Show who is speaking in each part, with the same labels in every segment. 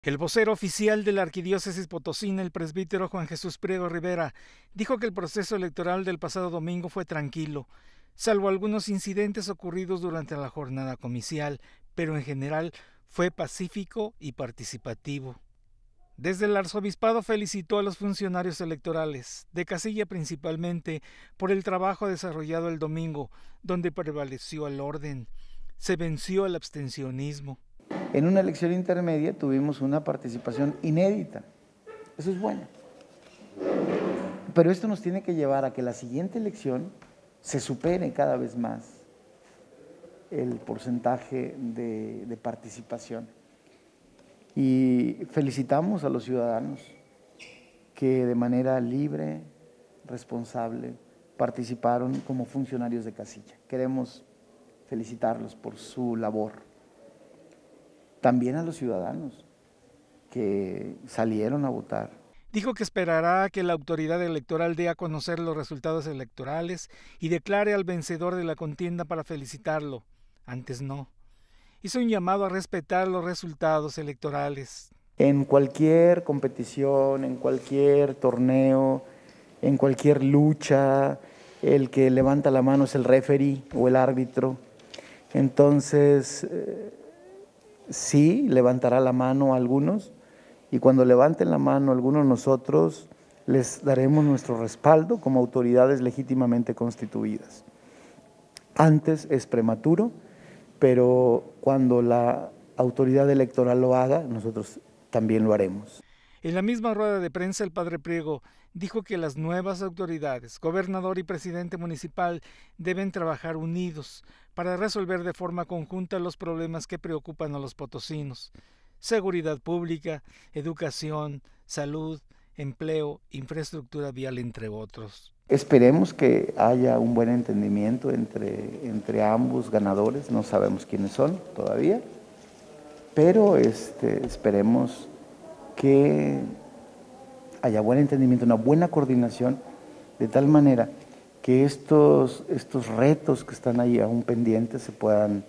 Speaker 1: El vocero oficial de la Arquidiócesis Potosina, el presbítero Juan Jesús Priego Rivera, dijo que el proceso electoral del pasado domingo fue tranquilo, salvo algunos incidentes ocurridos durante la jornada comicial, pero en general fue pacífico y participativo. Desde el arzobispado felicitó a los funcionarios electorales, de casilla principalmente, por el trabajo desarrollado el domingo, donde prevaleció el orden. Se venció el abstencionismo.
Speaker 2: En una elección intermedia tuvimos una participación inédita. Eso es bueno. Pero esto nos tiene que llevar a que la siguiente elección se supere cada vez más el porcentaje de participación. Y felicitamos a los ciudadanos que de manera libre, responsable, participaron como funcionarios de casilla. Queremos felicitarlos por su labor. También a los ciudadanos que salieron a votar.
Speaker 1: Dijo que esperará que la autoridad electoral dé a conocer los resultados electorales y declare al vencedor de la contienda para felicitarlo. Antes no. Hizo un llamado a respetar los resultados electorales.
Speaker 2: En cualquier competición, en cualquier torneo, en cualquier lucha, el que levanta la mano es el referee o el árbitro. Entonces, sí, levantará la mano a algunos, y cuando levanten la mano a algunos, nosotros les daremos nuestro respaldo como autoridades legítimamente constituidas. Antes es prematuro, pero cuando la autoridad electoral lo haga, nosotros también lo haremos.
Speaker 1: En la misma rueda de prensa, el padre Priego dijo que las nuevas autoridades, gobernador y presidente municipal, deben trabajar unidos para resolver de forma conjunta los problemas que preocupan a los potosinos: seguridad pública, educación, salud, empleo, infraestructura vial, entre otros.
Speaker 2: Esperemos que haya un buen entendimiento entre ambos ganadores, no sabemos quiénes son todavía, pero esperemos que haya buen entendimiento, una buena coordinación, de tal manera que estos retos que están ahí aún pendientes se puedan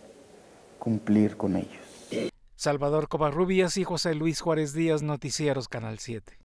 Speaker 2: cumplir con ellos.
Speaker 1: Salvador Covarrubias y José Luis Juárez Díaz, Noticieros Canal 7.